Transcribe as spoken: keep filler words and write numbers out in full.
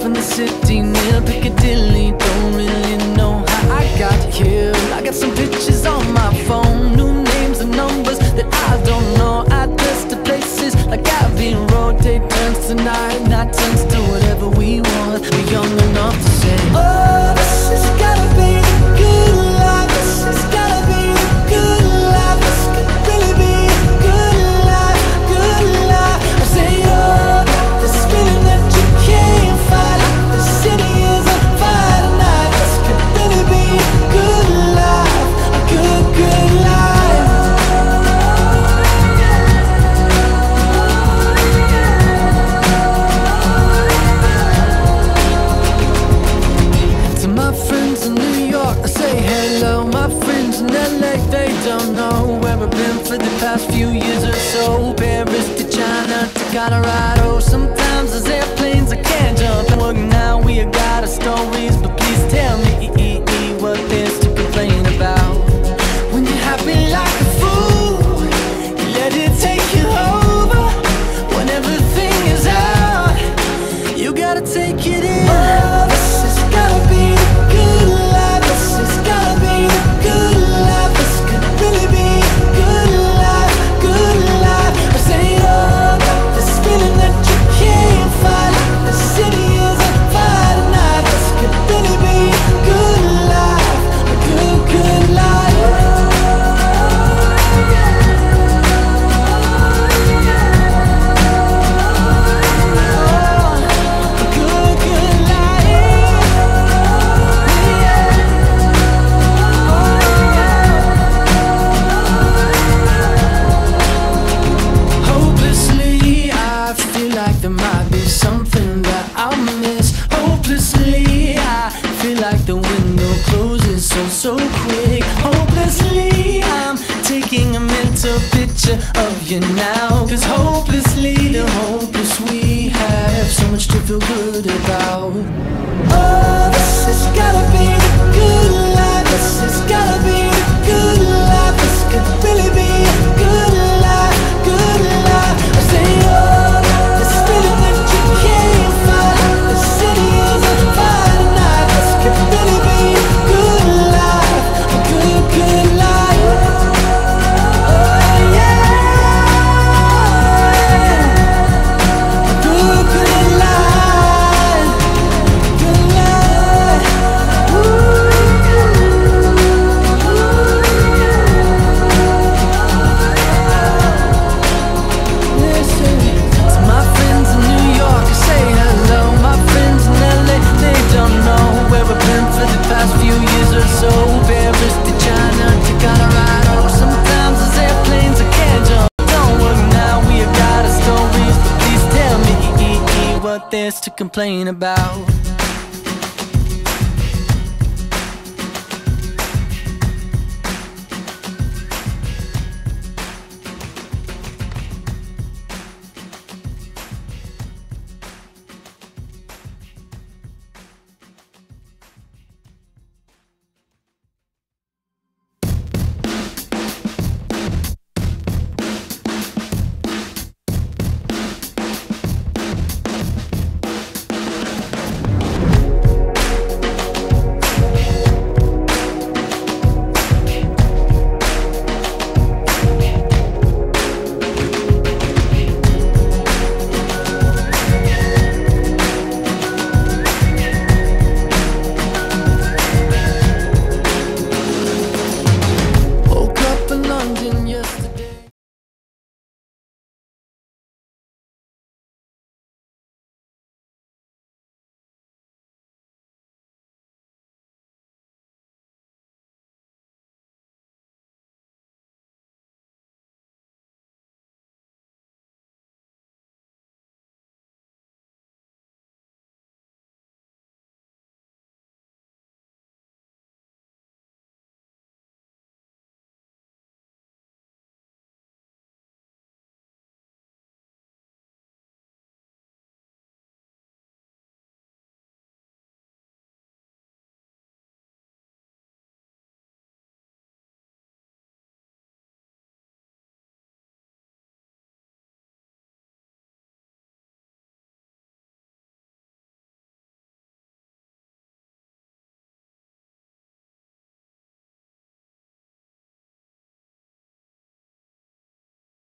from the city near Piccadilly. Don't really know how I got here. I got some pictures on my phone, new names and numbers that I don't know. Address to places like Abbey Road. Day turns to night, night turns to whatever we want. We're young enough to say, oh, this has gotta be the good life. This has gotta be the good life. This could really be the good life, good life. I say, oh, this feeling that you can't fight. The city is on fire tonight. This could really be a good life, a good, good life. To my friends in New York, I say hello. My friends in L A, they don't know where I've been for the past few years or so. Paris to China to Colorado. Sometimes there's airplanes I can't jump and work now. We got our stories, but please tell me what there's to complain about. When you're happy like a fool, you let it take you over. When everything is out, you gotta take it in. Oh, this has gotta be the good life. This has gotta be the good life. This could really be a good life, good life. I say, oh, this feeling that you can't fight. The city is on fire tonight. This could really be a good life, a good, good life. Hopelessly, I feel like there might be something that I'll miss. Hopelessly, I feel like the window closes so, so quick. Hopelessly, I'm taking a mental picture of you now. Cause hopelessly, the hopeless we have so much to feel good about. Oh, this has gotta be the good life. This has gotta be the good life. This could really be a good life, good life. I say, oh, this feeling that you can't fight. The city is on fire tonight. This could really be a good life, a good, good life. Oh yeah, a good, good life, good life. Listen to my friends in New York, I say hello. My friends in L A, they don't know where I've been for the past few years or so. Paris to China to Colorado. Sometimes there's airplanes I can't jump. Don't work now, we have got our stories, but please tell me what there's to complain about.